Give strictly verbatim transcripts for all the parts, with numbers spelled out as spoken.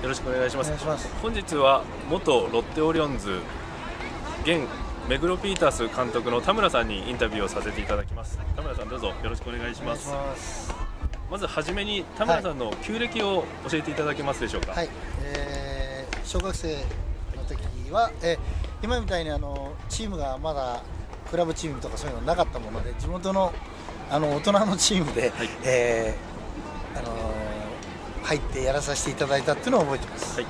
ろしくお願いします。 お願いします。 本日は元ロッテオリオンズ現目黒ピータース監督の田村さんにインタビューをさせていただきます。田村さん、どうぞよろしくお願いします。 お願いします。 まずはじめに田村さんの旧暦を教えていただけますでしょうか。 はい、えー、小学生の時は、えー、今みたいにあのチームがまだクラブチームとかそういうのなかったもので、地元のあの大人のチームで、はい、えーあのー、入ってやらさせていただいたっていうのを覚えてます。はい、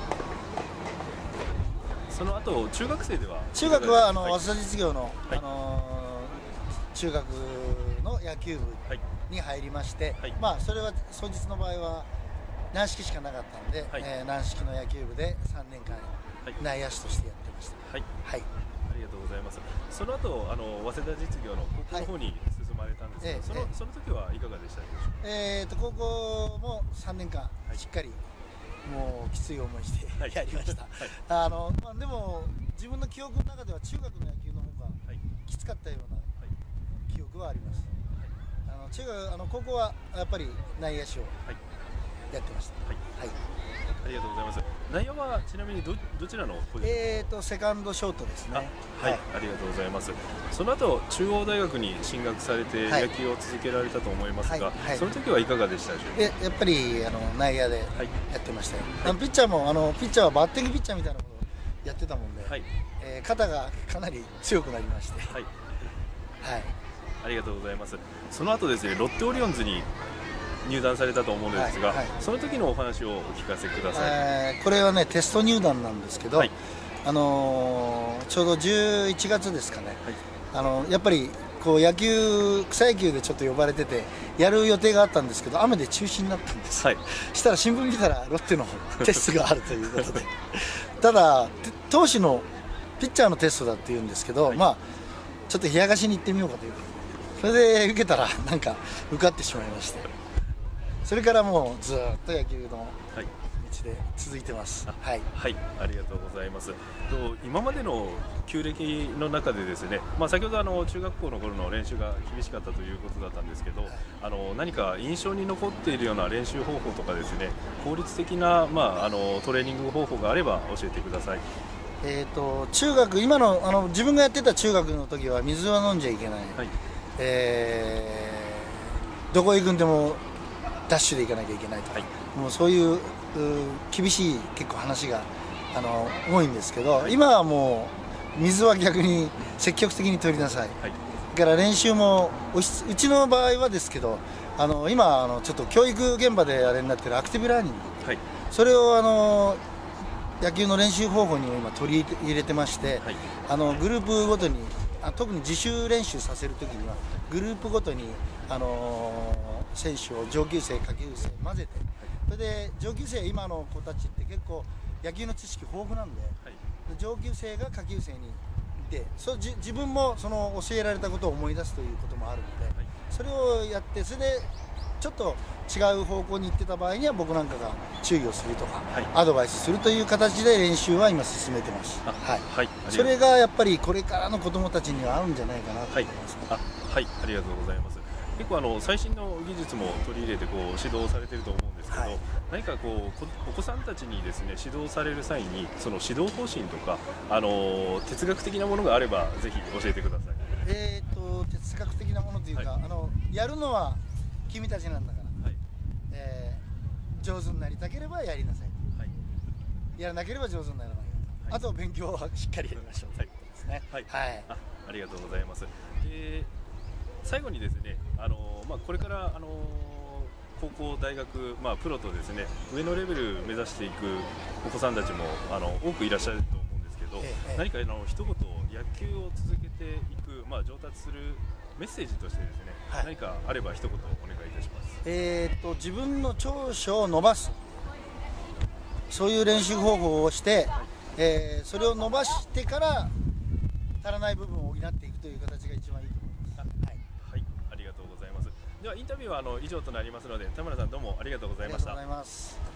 その後中学生では中学はあの、はい、早稲田実業の、 はい、 あのー、中学の野球部に入りまして、はい、まあそれは当日の場合は軟式しかなかったので、はい、えー、軟式の野球部でさんねんかん内野手としてやってました。 はい、はい、ありがとうございます。その後あの早稲田実業の高校の方に進まれたんですけど、はい、その、えー、その時はいかがでしたでしょうか。 えーと高校もさんねんかんしっかり、もうきつい思いしてやりました。はい、あのまあ、でも自分の記憶の中では中学の野球の方がきつかったような記憶はあります。はい、あの中学あの高校はやっぱり内野手をやってました。はい、はい、 ありがとうございます。内野はちなみに ど, どちらのポジション？ えーとセカンドショートですね。 はい、はい、ありがとうございます。その後中央大学に進学されて野球を続けられたと思いますが、はいはいはい、その時はいかがでしたでしょうか。 や, やっぱりあの内野でやってましたよ。はい、あのピッチャーもあのピッチャーはバッティングピッチャーみたいなことをやってたもんで、はい、えー、肩がかなり強くなりまして、はい、 はい、ありがとうございます。その後ですね、ロッテオリオンズに入団されたと思うんですが、はいはい、その時のお話をお聞かせください。 えー、これはねテスト入団なんですけど、はい、あのー、ちょうどじゅういちがつですかね、はい、あのやっぱりこう野球草野球でちょっと呼ばれててやる予定があったんですけど雨で中止になったんです。はい、したら新聞見たらロッテのテストがあるということでただ投手のピッチャーのテストだっていうんですけど、はい、まあちょっと冷やかしに行ってみようかということで、それで受けたらなんか受かってしまいまして、それからもうずっと野球の道で続いてます。はい、 はい、ありがとうございます。と今までの旧暦の中でですね、まあ、先ほどあの中学校の頃の練習が厳しかったということだったんですけど、はい、あの何か印象に残っているような練習方法とかですね、効率的な、まあ、あのトレーニング方法があれば教えてください。 えーと中学今の、あの自分がやってた中学の時は水は飲んじゃいけない、はい、えー、どこへ行くんでもダッシュで行かなきゃいけないとか、はい、もうそういう厳しい結構話があの多いんですけど、はい、今はもう水は逆に積極的に取りなさい、はい、だから練習もうちの場合はですけど、あの今あのちょっと教育現場であれになってるアクティブラーニング、はい、それをあの野球の練習方法にも今取り入れてまして、はい、あのグループごとに特に自主練習させるときにはグループごとに、あのー、選手を上級生下級生混ぜて、それで上級生今の子たちって結構野球の知識豊富なんで、はい、上級生が下級生にいて、そじ自分もその教えられたことを思い出すということもあるので、はい、それをやって、それでちょっと違う方向に行ってた場合には僕なんかが注意をするとか、はい、アドバイスするという形で練習は今進めてます。はいはい、それがやっぱりこれからの子どもたちには合うんじゃないかなと思います。 はい、あ、はい、ありがとうございます。結構あの最新の技術も取り入れてこう指導されていると思うんですけど、はい、何かこうお子さんたちにですね指導される際にその指導方針とか、あの哲学的なものがあればぜひ教えてください。 えーと哲学的なものというか、はい、あのやるのは君たちなんだから、はい、えー、上手になりたければやりなさい、はい、やらなければ上手にならないよ、はい、あと勉強はしっかりやりましょうということですね。はい、はい、 あ、ありがとうございます。で最後にですね、あのまあ、これからあの高校、大学、まあ、プロとですね上のレベル目指していくお子さんたちもあの多くいらっしゃると思うんですけど、ええ、何かあの一言野球を続けていく、まあ、上達するメッセージとしてですね、はい、何かあれば一言お願いいたします。 えー、と自分の長所を伸ばす、そういう練習方法をして、はい、えー、それを伸ばしてから足らない部分を補っていくという形が一番いいと思います。 ではインタビューはあの以上となりますので、田村さんどうもありがとうございました。 ありがとうございます。